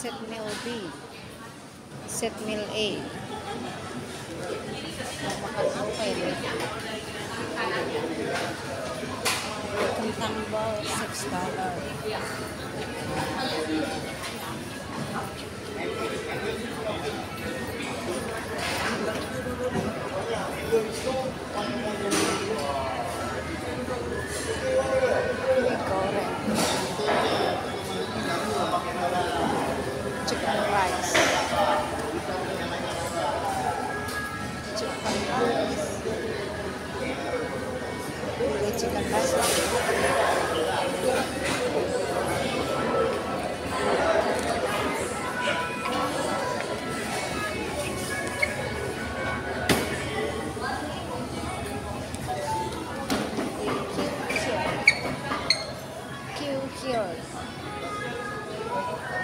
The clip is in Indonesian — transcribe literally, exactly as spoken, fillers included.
set meal B, set meal A. Mau makan apa ini? Kentang bal six dollar. Goreng, chicken rice, chicken rice, ini chicken rice lagi. Here.